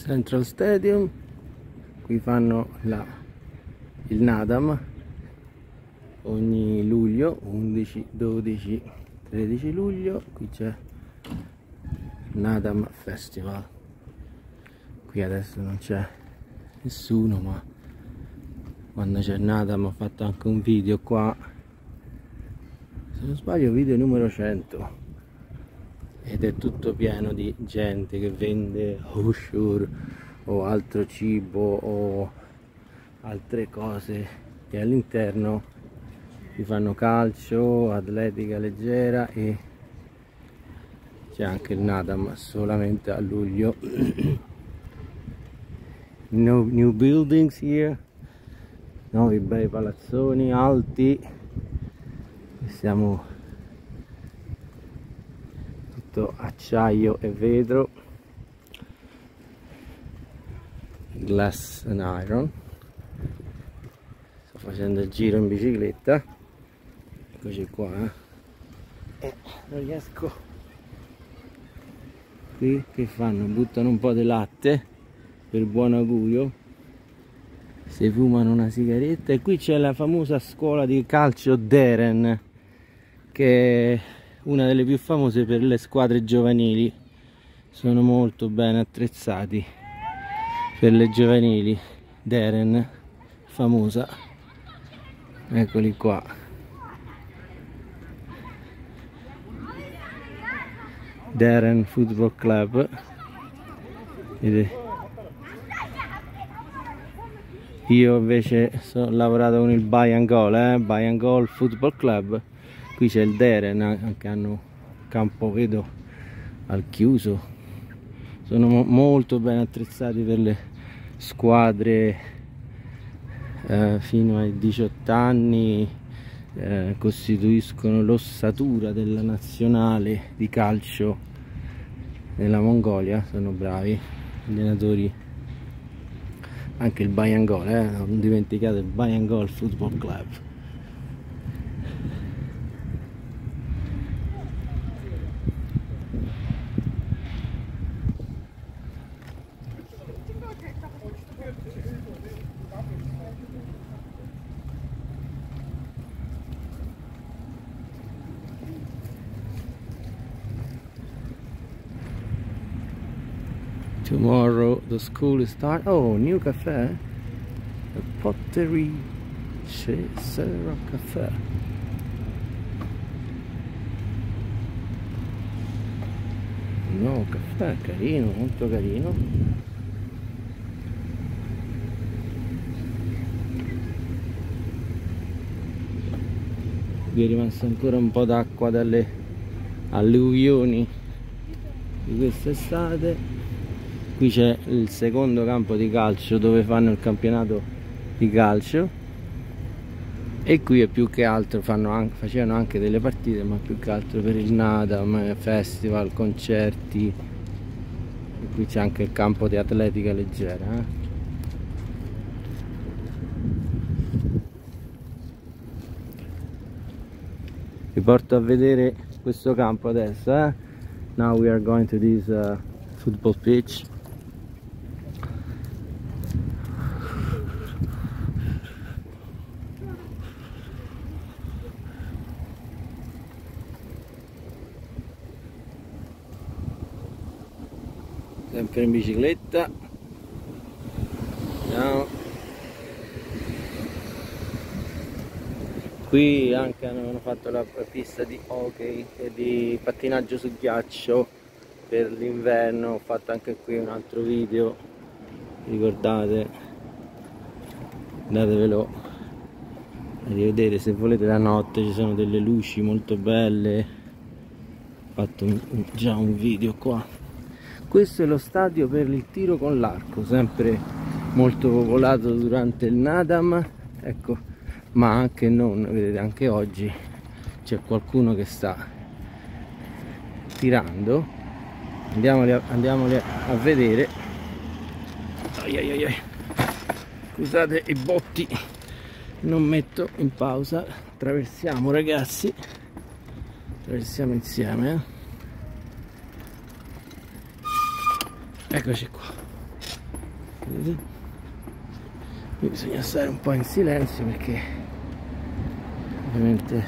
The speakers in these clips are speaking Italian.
Central Stadium. Qui fanno il Nadam ogni luglio, 11, 12, 13 luglio. Qui c'è il Nadam Festival. Qui adesso non c'è nessuno, ma quando c'è il Nadam ho fatto anche un video qua, se non sbaglio video numero 100, ed è tutto pieno di gente che vende Hoshur o altro cibo o altre cose, e all'interno vi fanno calcio, atletica leggera, e c'è anche il Nadam solamente a luglio. New buildings here, nuovi bei palazzoni alti, siamo tutto acciaio e vetro, glass and iron. Sto facendo il giro in bicicletta, eccoci qua, non riesco. Qui che fanno? Buttano un po' di latte per buon augurio, si fumano una sigaretta, e qui c'è la famosa scuola di calcio Deren, che è una delle più famose per le squadre giovanili. Sono molto ben attrezzati per le giovanili. Deren, famosa, eccoli qua. Deren Football Club. Io invece ho lavorato con il Bayangol, Bayangol Football Club. Qui c'è il Deren, anche hanno un campo, vedo, al chiuso. Sono molto ben attrezzati per le squadre fino ai 18 anni, costituiscono l'ossatura della nazionale di calcio nella Mongolia. Sono bravi allenatori. Anche il Bayangol, non dimenticate il Bayangol Football Club. Tomorrow the school starts. Oh, new cafe, the Pottery Cesera Cafe. Nuovo caffè, carino, molto carino. Vi è rimasto ancora un po' d'acqua dalle alluvioni di quest'estate. Qui c'è il secondo campo di calcio dove fanno il campionato di calcio, e qui è più che altro facevano anche delle partite, ma più che altro per il Nadam, festival, concerti. E qui c'è anche il campo di atletica leggera, Vi porto a vedere questo campo adesso, Now we are going to this football pitch. Sempre in bicicletta. Andiamo. Qui anche hanno fatto la pista di hockey e di pattinaggio su ghiaccio per l'inverno. Ho fatto anche qui un altro video, ricordate, andatevelo a rivedere se volete. La notte ci sono delle luci molto belle, ho fatto già un video qua. Questo è lo stadio per il tiro con l'arco, sempre molto popolato durante il Nadam, ecco, ma anche non, vedete, anche oggi c'è qualcuno che sta tirando. Andiamoli a vedere. Scusate i botti, non metto in pausa. Attraversiamo, ragazzi, attraversiamo insieme, Eccoci qua. Vedete? Qui bisogna stare un po' in silenzio perché ovviamente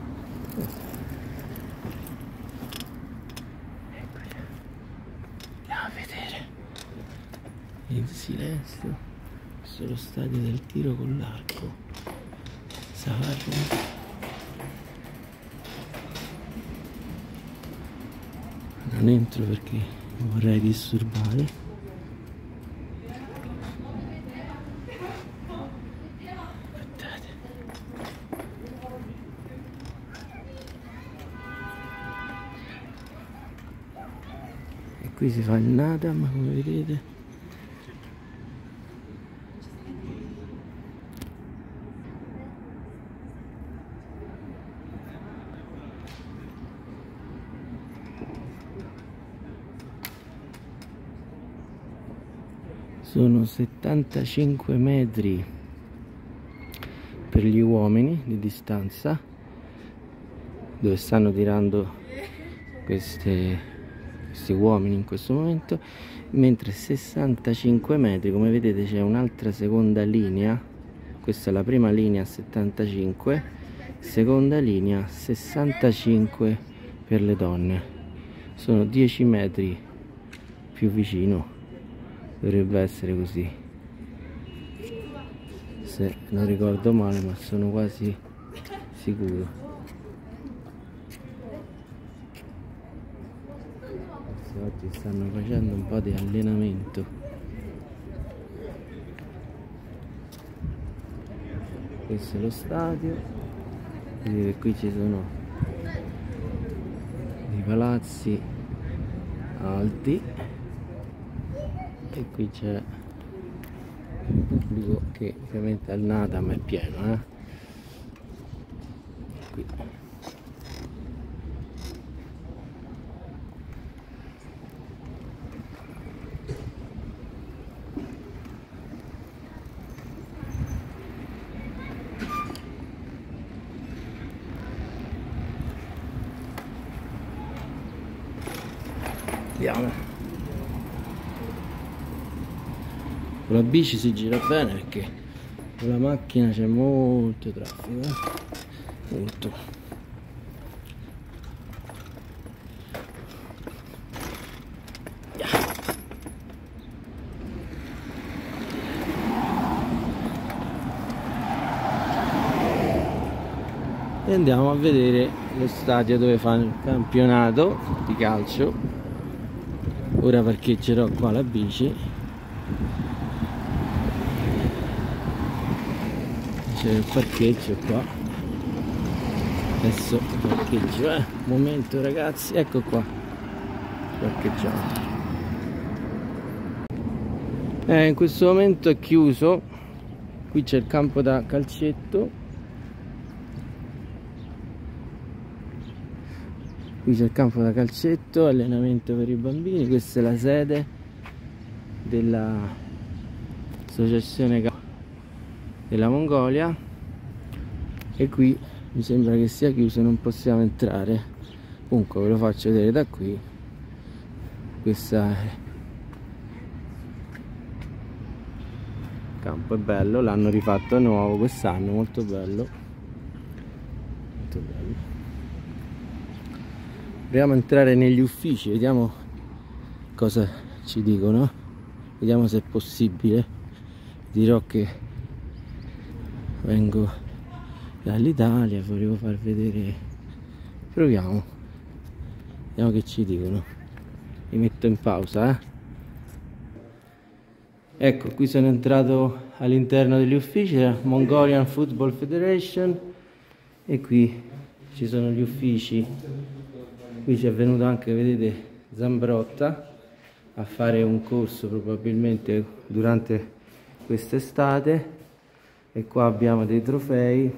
andiamo a vedere in silenzio. Questo è lo stadio del tiro con l'arco Savarno. Non entro perché non vorrei disturbare. Aspettate. E qui si fa il Nadam, come vedete. Sono 75 metri per gli uomini di distanza dove stanno tirando questi uomini in questo momento, mentre 65 metri, come vedete, c'è un'altra seconda linea. Questa è la prima linea 75, seconda linea 65 per le donne. Sono 10 metri più vicino. Dovrebbe essere così, se non ricordo male, ma sono quasi sicuro. Oggi stanno facendo un po' di allenamento. Questo è lo stadio. Vedete, qui ci sono dei palazzi alti. E qui c'è il pubblico che ovviamente al Nadam è pieno, qui. Andiamo. Con la bici si gira bene perché con la macchina c'è molto traffico, molto. E andiamo a vedere lo stadio dove fanno il campionato di calcio. Ora parcheggerò qua la bici. C'è il parcheggio qua. Adesso parcheggio, momento ragazzi, ecco qua, parcheggiamo. In questo momento è chiuso. Qui c'è il campo da calcetto. Qui c'è il campo da calcetto, allenamento per i bambini. Questa è la sede dell'associazione della Mongolia, e qui mi sembra che sia chiuso, non possiamo entrare. Comunque ve lo faccio vedere da qui. Questa è il campo, è bello, l'hanno rifatto nuovo quest'anno, molto bello, molto bello. Proviamo a entrare negli uffici, vediamo cosa ci dicono, vediamo se è possibile. Dirò che vengo dall'Italia, volevo far vedere, proviamo, vediamo che ci dicono. Mi metto in pausa, Ecco, qui sono entrato all'interno degli uffici della Mongolian Football Federation, e qui ci sono gli uffici. Qui ci è venuto anche, vedete, Zambrotta a fare un corso probabilmente durante quest'estate. E qua abbiamo dei trofei,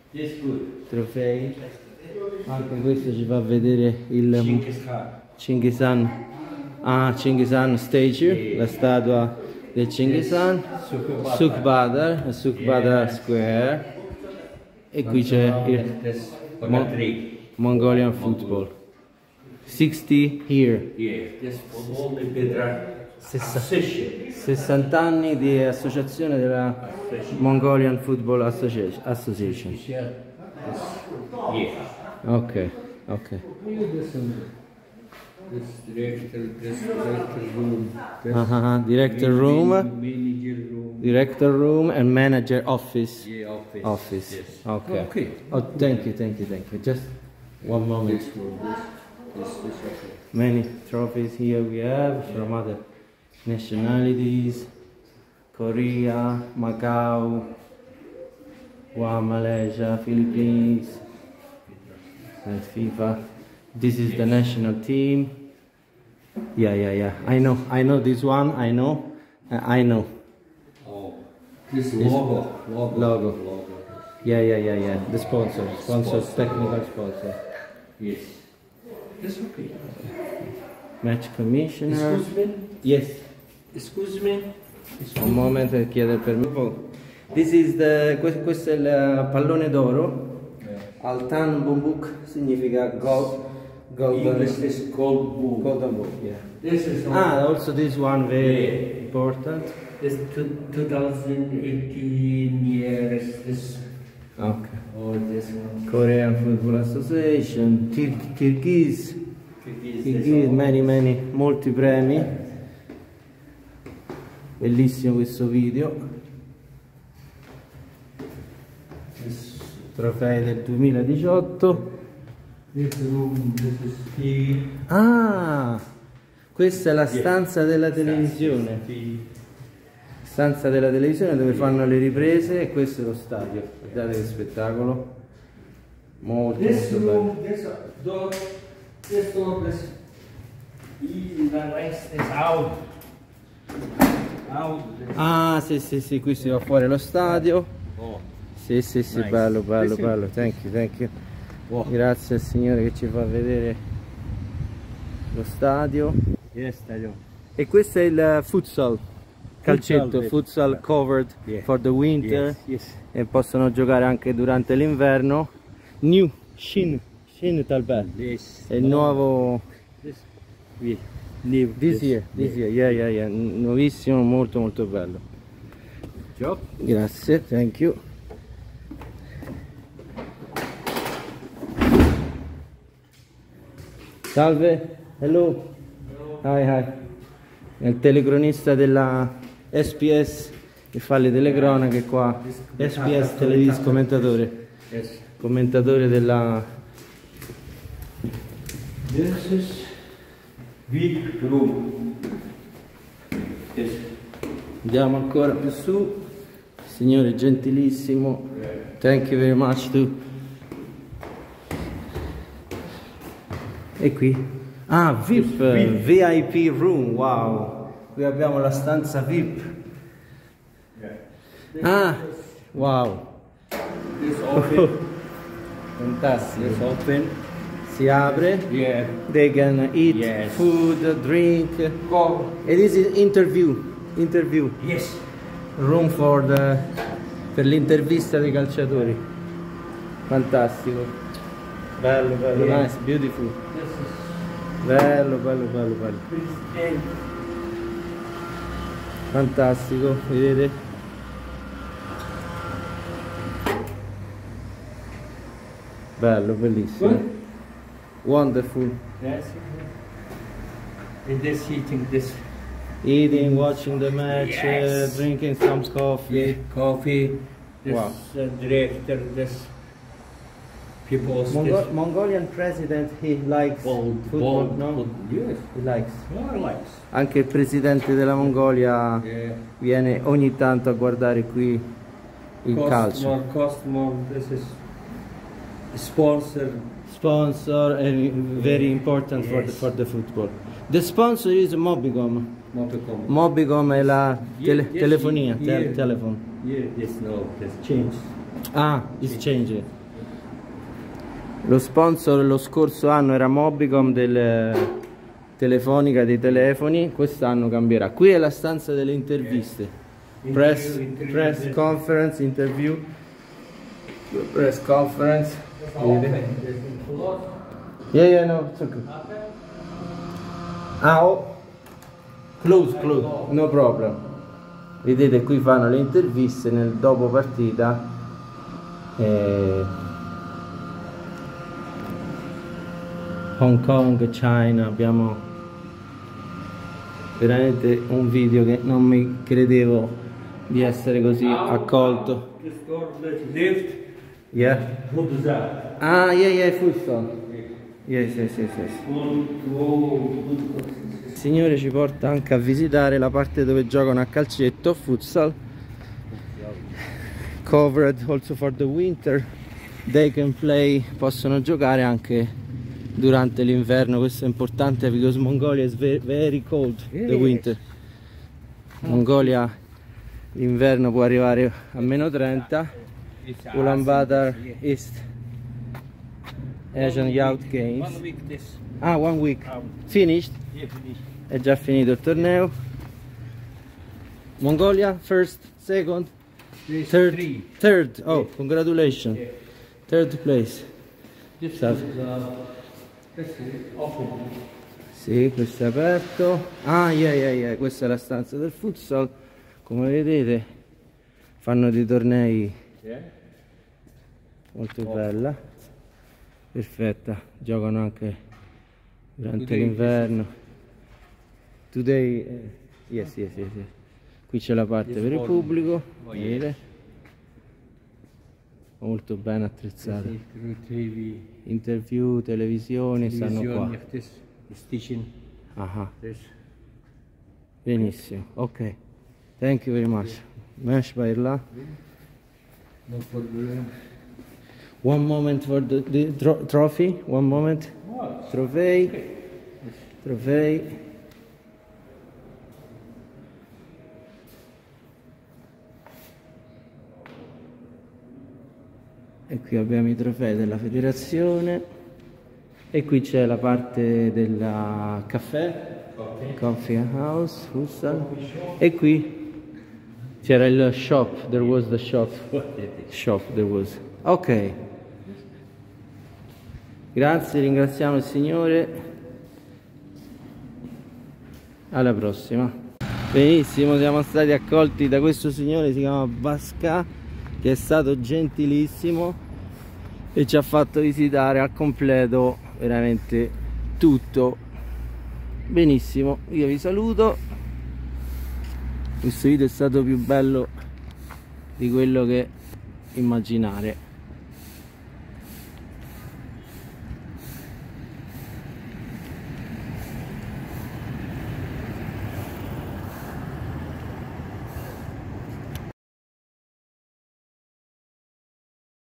anche questo ci fa vedere il Chinggis Khan statue, la statua del Chinggis Khan, Sukhbadar Square, e qui c'è il Mongolian Football. 60 here. Yeah, this for all the Bidra Association. 60 anni di associazione della Mongolian Football Association. Yeah. Ok, ok. This director room. Director room, Manager room. director room and manager office. Yeah, office. Office. Yes. Okay. Okay. Oh, thank you. Just one moment. This room. This okay. Many trophies here we have from other nationalities. Korea, Macau, Malaysia, Philippines, and FIFA. This is the national team. Yeah. I know this one. I know. Oh, this logo. Yeah. The sponsor, technical sponsor. Yes. That's okay. Match commissioner. Excuse me. Yes. Excuse me. Un momento che chiede il permesso. Questo è il pallone d'oro. Altan Bumbuk significa golden. English is gold book. Golden book, yeah. This is Also this one very important. This 2018 years. This Okay. or this one. Korean Football Association, Kyrgyz, molti premi. Bellissimo questo video. Trofei del 2018. This room. This is tea. Ah, questa è la stanza della televisione. Stanza della televisione dove fanno le riprese e questo è lo stadio. Guardate che spettacolo. Molto bello. This door, this the rest is out. Ah, sì, qui si va fuori lo stadio. Oh. Sì, Nice. bello. Thank you. Wow. Grazie al Signore che ci fa vedere lo stadio. Yes, stadio. E questo è il futsal, calcetto, futsal covered for the winter. Yes. E possono giocare anche durante l'inverno. New Shin Talbot. Yes. È il nuovo this year. Yeah. Nuovissimo, molto bello. Job. Grazie, thank you. Salve, hello. Hi. È il telecronista della SPS che fa le telecronache qua. SPS Televis, commentatore. Yes. Commentatore della... This is big room. Yes. Andiamo ancora più su. Signore gentilissimo. Thank you very much too. E qui? Ah, VIP. VIP room, wow. Qui abbiamo la stanza VIP. Ah, wow. This open. Fantastico. This open. Si apre. Yeah. They can eat Yes. food, drink. Go. E this is interview. Yes. Room per l'intervista dei calciatori. Fantastico. Bello, Yeah. nice, beautiful. This is Bello. Christian. Fantastico, vedete? Bello, bellissimo. Good. Wonderful. Yes. And this eating this Eating, watching the match, Yes. drinking some coffee. coffee. This Wow. director. This people. Mongolian president, he likes football, no? Yes. He likes. More likes. Anche il presidente della Mongolia Yeah. viene ogni tanto a guardare qui il calcio. Cost more. This is sponsor. Sponsor and very important Yes. for the football. The sponsor is Mobicom. Mobicom. Mobicom è la telefonia, yeah. telephone. Yeah. Yes. No. This change. Ah, it's changed. Lo sponsor lo scorso anno era Mobicom del telefonica dei telefoni, quest'anno cambierà. Qui è la stanza delle interviste. Press conference, interview. Press conference. Yeah, no, it's okay. Ah, oh. Close, no problem. Vedete, qui fanno le interviste nel dopo partita. Hong Kong, China, abbiamo veramente un video che non mi credevo di essere così accolto. Yeah. Ah, yeah, futsal. Yes. Il signore ci porta anche a visitare la parte dove giocano a calcetto, futsal. Covered also for the winter. They can play, possono giocare anche durante l'inverno. Questo è importante because Mongolia is very cold the winter. Mongolia l'inverno può arrivare a -30. Ulaanbaatar East Asian Youth Games. Ah, 1 week. Finished? È già finito il torneo. Mongolia first, second, third. Oh, congratulations. Third place. Sì, questo è aperto. Ah, yeah. Questa è la stanza del futsal. Come vedete fanno dei tornei molto bella, perfetta. Giocano anche durante l'inverno. Today, yes. Qui c'è la parte per il pubblico, vedete? Molto ben attrezzata. Interview, televisione, stanno qua. Benissimo, ok. Thank you very much. Mesh Bairla. No problem. One moment for the trophy. One moment. Trophy. E qui abbiamo i trofei della federazione. E qui c'è la parte del caffè. Coffee House, futsal. E qui c'era il shop, there was the shop. There was. Ok. Grazie, ringraziamo il Signore. Alla prossima. Benissimo, siamo stati accolti da questo signore, si chiama Basca, che è stato gentilissimo e ci ha fatto visitare al completo veramente tutto. Benissimo, io vi saluto. Questo video è stato più bello di quello che immaginare.